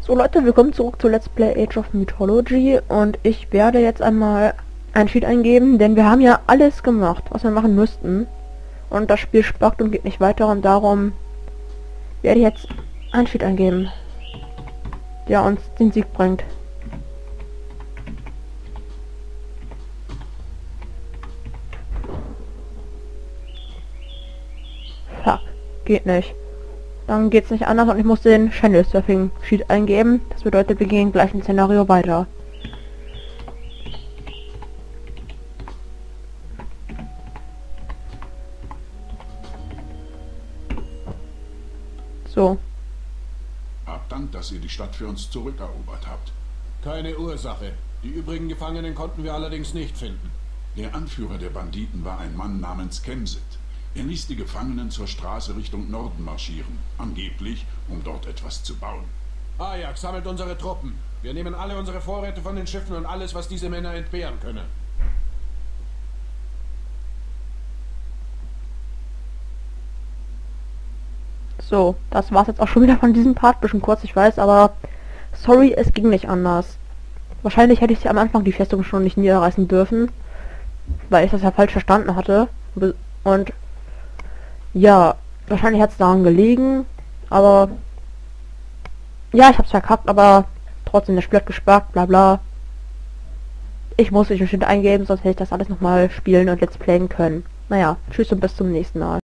So Leute, willkommen zurück zu Let's Play Age of Mythology und ich werde jetzt einmal ein Cheat eingeben, denn wir haben ja alles gemacht, was wir machen müssten. Und das Spiel spackt und geht nicht weiter und darum werde ich jetzt ein Cheat eingeben, der uns den Sieg bringt. Fuck, geht nicht. Dann geht's nicht anders und ich muss den Channel Surfing Sheet eingeben. Das bedeutet, wir gehen gleich im Szenario weiter. So. Habt Dank, dass ihr die Stadt für uns zurückerobert habt. Keine Ursache. Die übrigen Gefangenen konnten wir allerdings nicht finden. Der Anführer der Banditen war ein Mann namens Kemsit. Er ließ die Gefangenen zur Straße Richtung Norden marschieren, angeblich, um dort etwas zu bauen. Ajax sammelt unsere Truppen. Wir nehmen alle unsere Vorräte von den Schiffen und alles, was diese Männer entbehren können. So, das war's jetzt auch schon wieder von diesem Part. Bisschen kurz, ich weiß, aber sorry, es ging nicht anders. Wahrscheinlich hätte ich am Anfang die Festung schon nicht niederreißen dürfen, weil ich das ja falsch verstanden hatte. Und ja, wahrscheinlich hat es daran gelegen, aber ja, ich hab's verkackt, aber trotzdem, das Spiel hat gespackt, bla bla. Ich muss mich bestimmt eingeben, sonst hätte ich das alles nochmal spielen und let's playen können. Naja, tschüss und bis zum nächsten Mal.